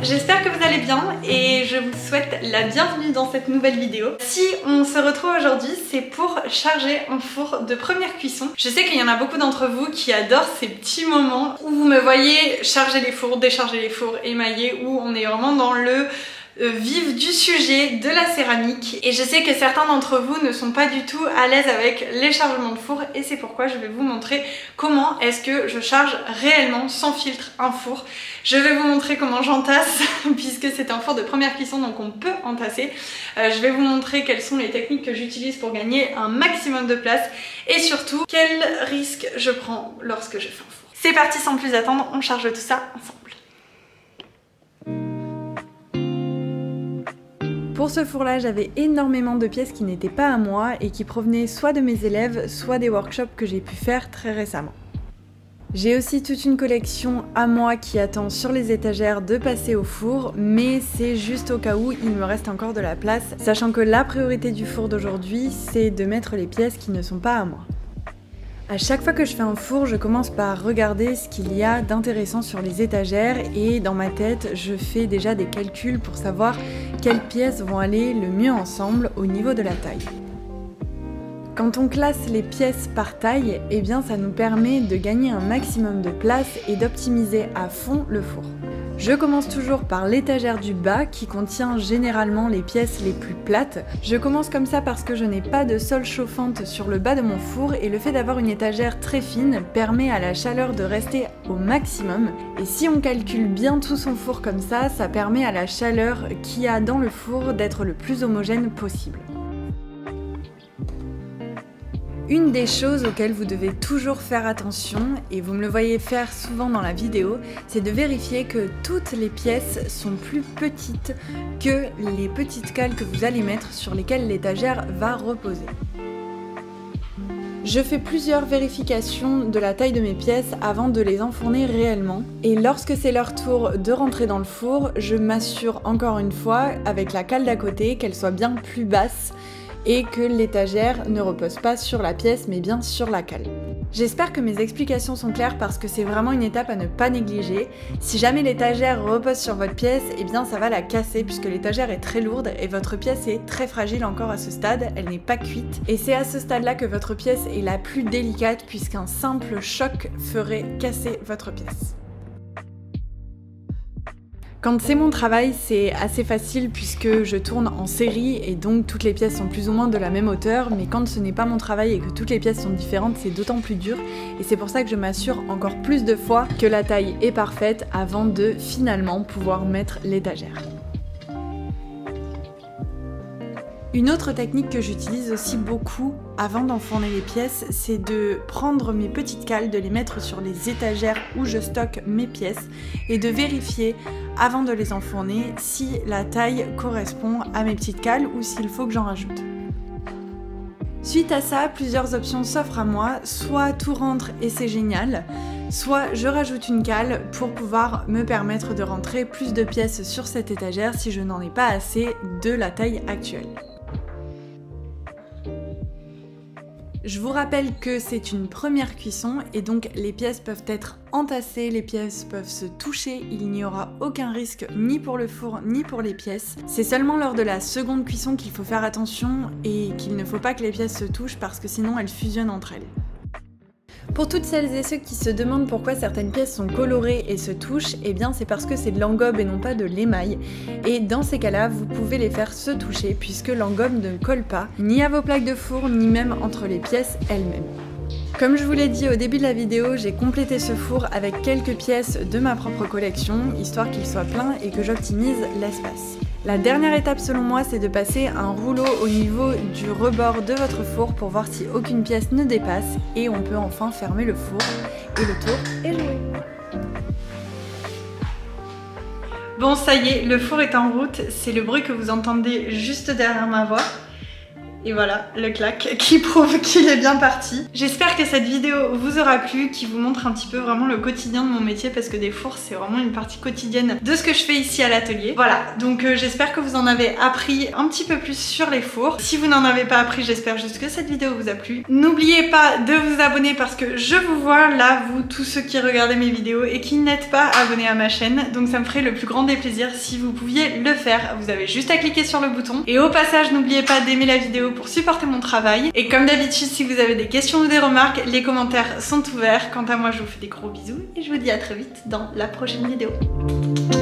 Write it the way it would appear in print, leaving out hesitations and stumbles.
j'espère que vous allez bien et je vous souhaite la bienvenue dans cette nouvelle vidéo. Si on se retrouve aujourd'hui, c'est pour charger un four de première cuisson. Je sais qu'il y en a beaucoup d'entre vous qui adorent ces petits moments où vous me voyez charger les fours, décharger les fours, émailler, où on est vraiment dans le vif du sujet de la céramique. Et je sais que certains d'entre vous ne sont pas du tout à l'aise avec les chargements de four et c'est pourquoi je vais vous montrer comment est-ce que je charge réellement sans filtre un four. Je vais vous montrer comment j'entasse puisque c'est un four de première cuisson donc on peut entasser. Je vais vous montrer quelles sont les techniques que j'utilise pour gagner un maximum de place et surtout quels risques je prends lorsque je fais un four. C'est parti, sans plus attendre, on charge tout ça ensemble. Pour ce four-là, j'avais énormément de pièces qui n'étaient pas à moi et qui provenaient soit de mes élèves, soit des workshops que j'ai pu faire très récemment. J'ai aussi toute une collection à moi qui attend sur les étagères de passer au four, mais c'est juste au cas où il me reste encore de la place, sachant que la priorité du four d'aujourd'hui, c'est de mettre les pièces qui ne sont pas à moi. À chaque fois que je fais un four, je commence par regarder ce qu'il y a d'intéressant sur les étagères et dans ma tête, je fais déjà des calculs pour savoir quelles pièces vont aller le mieux ensemble au niveau de la taille. Quand on classe les pièces par taille, eh bien ça nous permet de gagner un maximum de place et d'optimiser à fond le four. Je commence toujours par l'étagère du bas qui contient généralement les pièces les plus plates. Je commence comme ça parce que je n'ai pas de sol chauffante sur le bas de mon four et le fait d'avoir une étagère très fine permet à la chaleur de rester au maximum. Et si on calcule bien tout son four comme ça permet à la chaleur qu'il y a dans le four d'être le plus homogène possible. Une des choses auxquelles vous devez toujours faire attention, et vous me le voyez faire souvent dans la vidéo, c'est de vérifier que toutes les pièces sont plus petites que les petites cales que vous allez mettre sur lesquelles l'étagère va reposer. Je fais plusieurs vérifications de la taille de mes pièces avant de les enfourner réellement. Et lorsque c'est leur tour de rentrer dans le four, je m'assure encore une fois, avec la cale d'à côté, qu'elle soit bien plus basse et que l'étagère ne repose pas sur la pièce mais bien sur la cale. J'espère que mes explications sont claires parce que c'est vraiment une étape à ne pas négliger. Si jamais l'étagère repose sur votre pièce, eh bien ça va la casser puisque l'étagère est très lourde et votre pièce est très fragile encore à ce stade, elle n'est pas cuite. Et c'est à ce stade-là que votre pièce est la plus délicate puisqu'un simple choc ferait casser votre pièce. Quand c'est mon travail, c'est assez facile puisque je tourne en série et donc toutes les pièces sont plus ou moins de la même hauteur, mais quand ce n'est pas mon travail et que toutes les pièces sont différentes, c'est d'autant plus dur et c'est pour ça que je m'assure encore plus de fois que la taille est parfaite avant de finalement pouvoir mettre l'étagère. Une autre technique que j'utilise aussi beaucoup avant d'enfourner les pièces, c'est de prendre mes petites cales, de les mettre sur les étagères où je stocke mes pièces et de vérifier avant de les enfourner si la taille correspond à mes petites cales ou s'il faut que j'en rajoute. Suite à ça, plusieurs options s'offrent à moi, soit tout rentre et c'est génial, soit je rajoute une cale pour pouvoir me permettre de rentrer plus de pièces sur cette étagère si je n'en ai pas assez de la taille actuelle. Je vous rappelle que c'est une première cuisson et donc les pièces peuvent être entassées, les pièces peuvent se toucher, il n'y aura aucun risque ni pour le four ni pour les pièces. C'est seulement lors de la seconde cuisson qu'il faut faire attention et qu'il ne faut pas que les pièces se touchent parce que sinon elles fusionnent entre elles. Pour toutes celles et ceux qui se demandent pourquoi certaines pièces sont colorées et se touchent, eh bien c'est parce que c'est de l'engobe et non pas de l'émail. Et dans ces cas-là, vous pouvez les faire se toucher puisque l'engobe ne colle pas, ni à vos plaques de four, ni même entre les pièces elles-mêmes. Comme je vous l'ai dit au début de la vidéo, j'ai complété ce four avec quelques pièces de ma propre collection, histoire qu'il soit plein et que j'optimise l'espace. La dernière étape selon moi, c'est de passer un rouleau au niveau du rebord de votre four pour voir si aucune pièce ne dépasse et on peut enfin fermer le four et le tour est joué. Bon, ça y est, le four est en route, c'est le bruit que vous entendez juste derrière ma voix. Et voilà, le clac qui prouve qu'il est bien parti. J'espère que cette vidéo vous aura plu, qui vous montre un petit peu vraiment le quotidien de mon métier, parce que des fours c'est vraiment une partie quotidienne de ce que je fais ici à l'atelier. Voilà, donc j'espère que vous en avez appris un petit peu plus sur les fours. Si vous n'en avez pas appris, j'espère juste que cette vidéo vous a plu. N'oubliez pas de vous abonner parce que je vous vois là, vous tous ceux qui regardez mes vidéos et qui n'êtes pas abonnés à ma chaîne, donc ça me ferait le plus grand des plaisirs si vous pouviez le faire. Vous avez juste à cliquer sur le bouton. Et au passage, n'oubliez pas d'aimer la vidéo pour supporter mon travail. Et comme d'habitude, si vous avez des questions ou des remarques, les commentaires sont ouverts. Quant à moi, je vous fais des gros bisous et je vous dis à très vite dans la prochaine vidéo.